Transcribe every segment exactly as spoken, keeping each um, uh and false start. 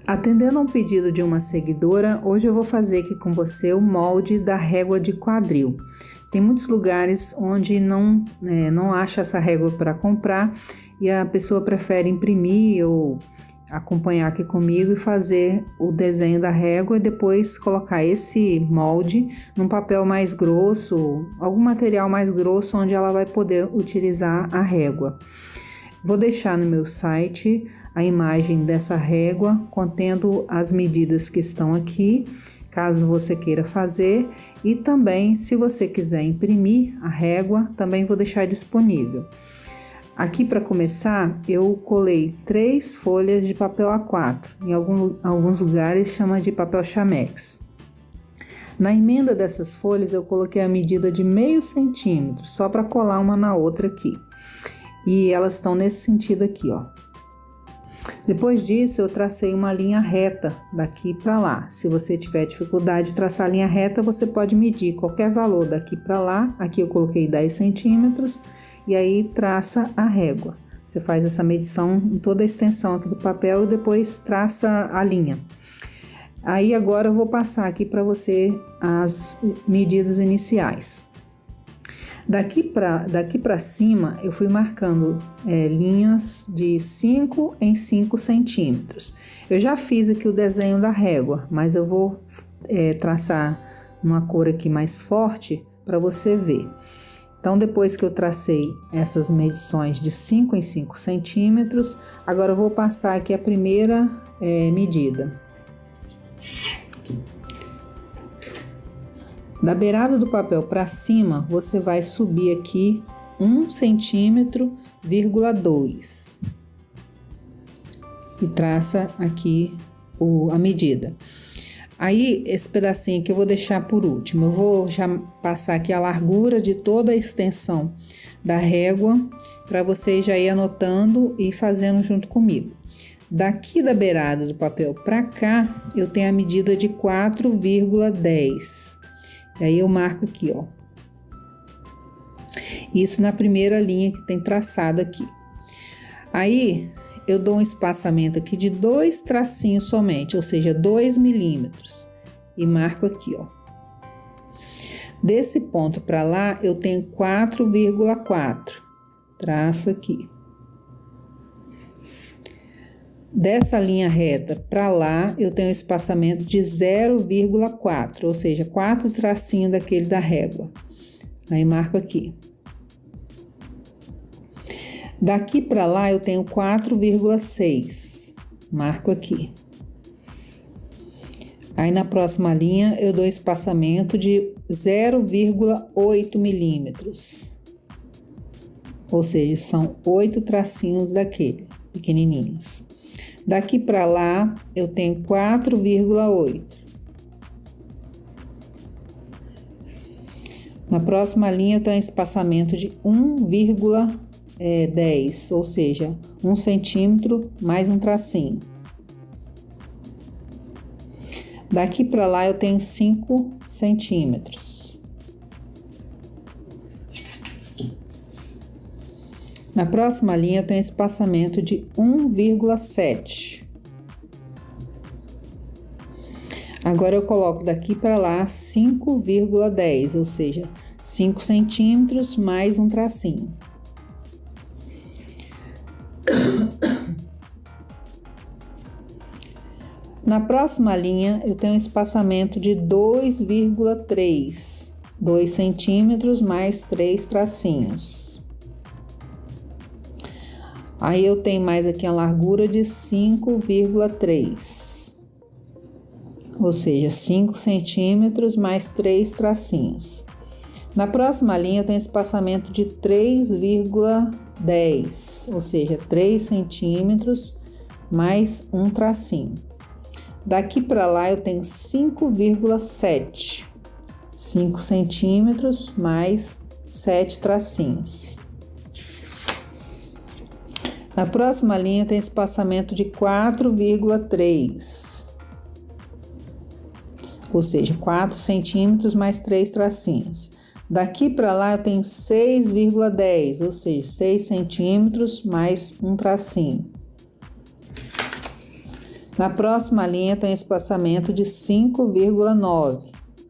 Atendendo a um pedido de uma seguidora, hoje eu vou fazer aqui com você o molde da régua de quadril. Tem muitos lugares onde não, é, não acha essa régua para comprar e a pessoa prefere imprimir ou acompanhar aqui comigo e fazer o desenho da régua e depois colocar esse molde num papel mais grosso, algum material mais grosso onde ela vai poder utilizar a régua. Vou deixar no meu site a imagem dessa régua contendo as medidas que estão aqui, caso você queira fazer, e também se você quiser imprimir a régua, também vou deixar disponível. Aqui para começar, eu colei três folhas de papel A quatro, em algum, alguns lugares chama de papel chamex. Na emenda dessas folhas eu coloquei a medida de meio centímetro, só para colar uma na outra aqui. E elas estão nesse sentido aqui, ó. Depois disso, eu tracei uma linha reta daqui para lá. Se você tiver dificuldade de traçar a linha reta, você pode medir qualquer valor daqui para lá. Aqui eu coloquei dez centímetros e aí traça a régua. Você faz essa medição em toda a extensão aqui do papel e depois traça a linha. Aí agora eu vou passar aqui para você as medidas iniciais. Daqui para daqui para cima, eu fui marcando é, linhas de cinco em cinco centímetros. Eu já fiz aqui o desenho da régua, mas eu vou é, traçar uma cor aqui mais forte para você ver. Então, depois que eu tracei essas medições de cinco em cinco centímetros, agora eu vou passar aqui a primeira é, medida. Da beirada do papel para cima, você vai subir aqui um centímetro, vírgula dois. E traça aqui o, a medida. Aí, esse pedacinho aqui eu vou deixar por último. Eu vou já passar aqui a largura de toda a extensão da régua, para você já ir anotando e fazendo junto comigo. Daqui da beirada do papel para cá, eu tenho a medida de quatro vírgula dez. E aí eu marco aqui, ó. Isso na primeira linha que tem traçado aqui. Aí eu dou um espaçamento aqui de dois tracinhos somente, ou seja, dois milímetros. E marco aqui, ó. Desse ponto para lá eu tenho quatro vírgula quatro. Traço aqui. Dessa linha reta para lá, eu tenho um espaçamento de zero vírgula quatro, ou seja, quatro tracinhos daquele da régua. Aí, marco aqui. Daqui para lá, eu tenho quatro vírgula seis. Marco aqui. Aí, na próxima linha, eu dou espaçamento de zero vírgula oito milímetros. Ou seja, são oito tracinhos daquele, pequenininhos. Daqui para lá, eu tenho quatro vírgula oito. Na próxima linha, eu tenho um espaçamento de um vírgula dez, ou seja, um centímetro mais um tracinho. Daqui para lá, eu tenho cinco centímetros. Na próxima linha, eu tenho espaçamento de um vírgula sete. Agora, eu coloco daqui para lá cinco vírgula dez, ou seja, cinco centímetros mais um tracinho. Na próxima linha, eu tenho um espaçamento de dois vírgula três, dois centímetros mais três tracinhos. Aí, eu tenho mais aqui a largura de cinco vírgula três, ou seja, cinco centímetros mais três tracinhos. Na próxima linha, eu tenho espaçamento de três vírgula dez, ou seja, três centímetros mais um tracinho. Daqui para lá, eu tenho cinco vírgula sete, cinco centímetros mais sete tracinhos. Na próxima linha, tem espaçamento de quatro vírgula três, ou seja, quatro centímetros mais três tracinhos. Daqui para lá, eu tenho seis vírgula dez, ou seja, seis centímetros mais um tracinho. Na próxima linha tem um espaçamento de cinco vírgula nove.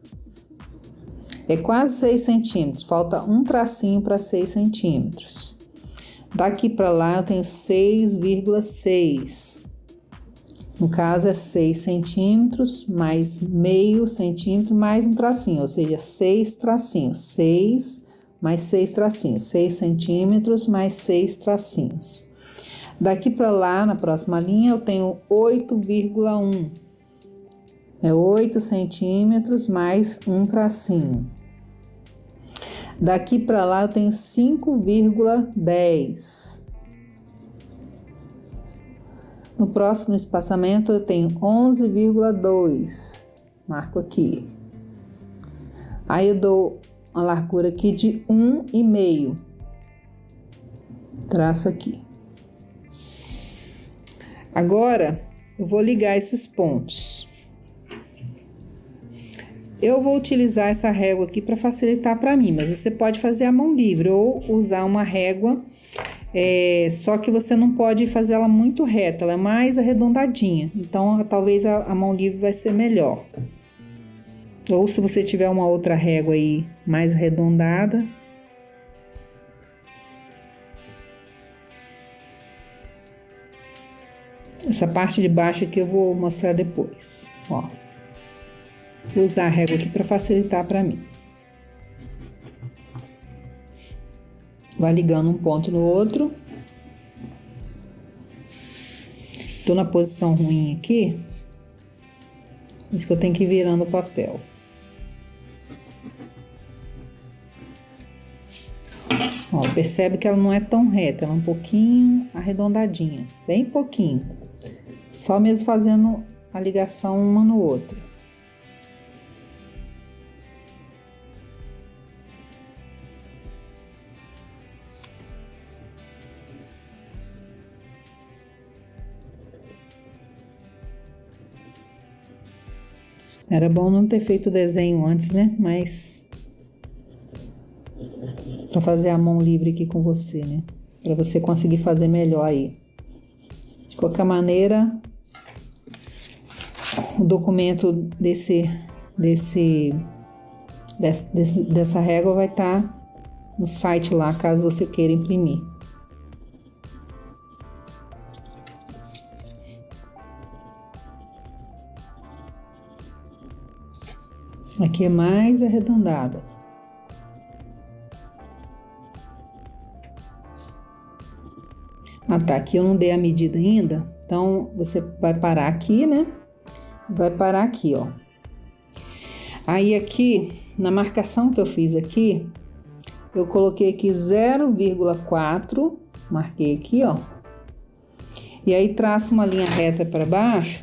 É quase seis centímetros, falta um tracinho para seis centímetros. Daqui para lá eu tenho seis vírgula seis. No caso é seis centímetros mais meio centímetro mais um tracinho, ou seja, seis tracinhos. seis mais seis tracinhos, seis centímetros mais seis tracinhos. Daqui para lá, na próxima linha, eu tenho oito vírgula um. É oito centímetros mais um tracinho. Daqui para lá, eu tenho cinco vírgula dez. No próximo espaçamento, eu tenho onze vírgula dois. Marco aqui. Aí, eu dou uma largura aqui de um e meio. Traço aqui. Agora, eu vou ligar esses pontos. Eu vou utilizar essa régua aqui para facilitar para mim, mas você pode fazer a mão livre ou usar uma régua, é, só que você não pode fazer ela muito reta, ela é mais arredondadinha. Então, talvez a, a mão livre vai ser melhor. Ou se você tiver uma outra régua aí mais arredondada. Essa parte de baixo aqui eu vou mostrar depois, ó. Vou usar a régua aqui para facilitar para mim. Vai ligando um ponto no outro. Tô na posição ruim aqui. Por isso que eu tenho que ir virando o papel. Ó, percebe que ela não é tão reta, ela é um pouquinho arredondadinha, bem pouquinho. Só mesmo fazendo a ligação uma no outro. Era bom não ter feito o desenho antes, né? Mas para fazer a mão livre aqui com você, né? Para você conseguir fazer melhor aí. De qualquer maneira, o documento desse, desse, desse, desse dessa régua vai estar tá no site lá, caso você queira imprimir. Aqui é mais arredondada. Ah, tá. Aqui eu não dei a medida ainda. Então, você vai parar aqui, né? Vai parar aqui, ó. Aí, aqui, na marcação que eu fiz aqui, eu coloquei aqui zero vírgula quatro. Marquei aqui, ó. E aí, traço uma linha reta para baixo.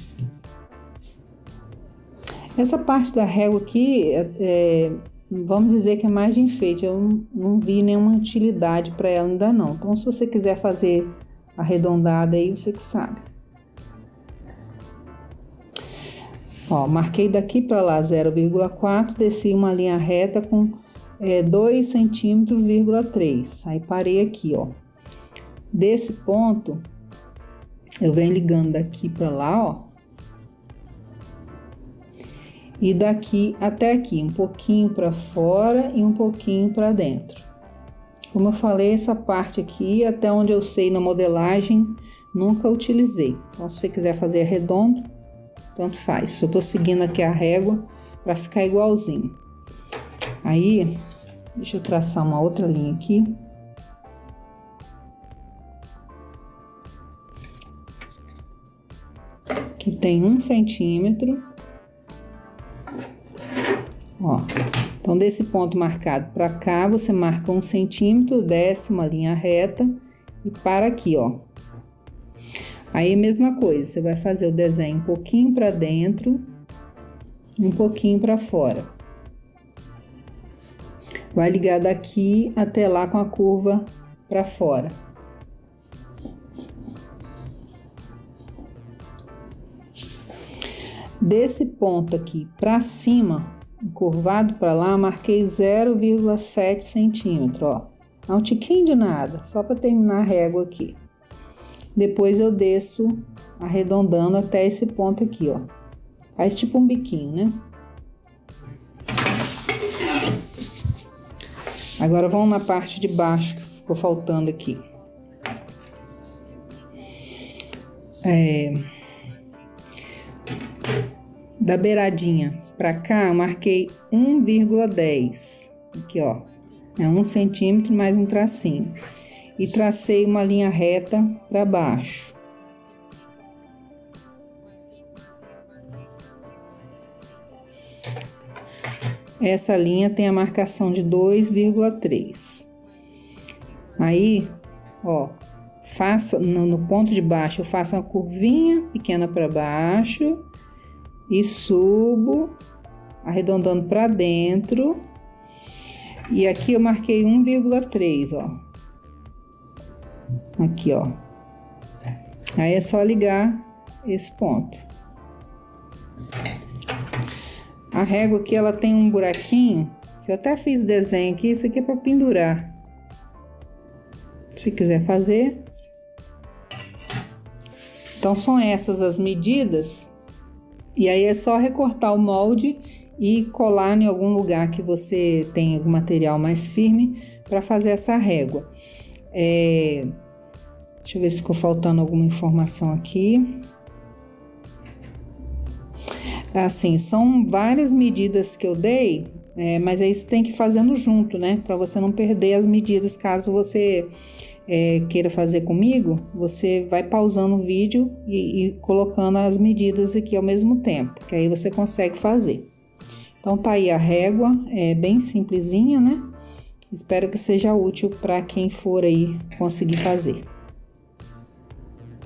Essa parte da régua aqui, é, é, vamos dizer que é mais de enfeite. Eu não, não vi nenhuma utilidade para ela ainda não. Então, se você quiser fazer arredondada aí, você que sabe. Ó, marquei daqui para lá zero vírgula quatro, desci uma linha reta com é, dois centímetros, vírgula três. Aí, parei aqui, ó. Desse ponto, eu venho ligando daqui para lá, ó. E daqui até aqui, um pouquinho para fora e um pouquinho para dentro. Como eu falei, essa parte aqui, até onde eu sei na modelagem, nunca utilizei. Então, se você quiser fazer redondo, tanto faz. Eu tô seguindo aqui a régua para ficar igualzinho. Aí, deixa eu traçar uma outra linha aqui. Que tem um centímetro. Ó, então, desse ponto marcado para cá, você marca um centímetro, desce uma linha reta e para aqui, ó. Aí, mesma coisa, você vai fazer o desenho um pouquinho para dentro, um pouquinho para fora. Vai ligar daqui até lá com a curva para fora. Desse ponto aqui para cima, curvado para lá, marquei zero vírgula sete centímetros, ó. Não um tiquinho de nada, só para terminar a régua aqui. Depois eu desço arredondando até esse ponto aqui, ó. Faz tipo um biquinho, né? Agora vamos na parte de baixo que ficou faltando aqui. É, da beiradinha pra cá, eu marquei um vírgula dez. Aqui, ó. É um centímetro mais um tracinho. E tracei uma linha reta para baixo. Essa linha tem a marcação de dois vírgula três. Aí, ó, faço no, no ponto de baixo, eu faço uma curvinha pequena para baixo e subo, arredondando para dentro. E aqui eu marquei um vírgula três, ó. Aqui, ó. Aí é só ligar esse ponto. A régua aqui, ela tem um buraquinho, que eu até fiz desenho aqui, isso aqui é para pendurar. Se quiser fazer. Então, são essas as medidas. E aí é só recortar o molde e colar em algum lugar que você tem algum material mais firme para fazer essa régua. É... Deixa eu ver se ficou faltando alguma informação aqui. Assim, são várias medidas que eu dei, é, mas aí você tem que ir fazendo junto, né? Para você não perder as medidas. Caso você é, queira fazer comigo, você vai pausando o vídeo e, e colocando as medidas aqui ao mesmo tempo, que aí você consegue fazer. Então, tá aí a régua, é bem simplesinha, né? Espero que seja útil para quem for aí conseguir fazer.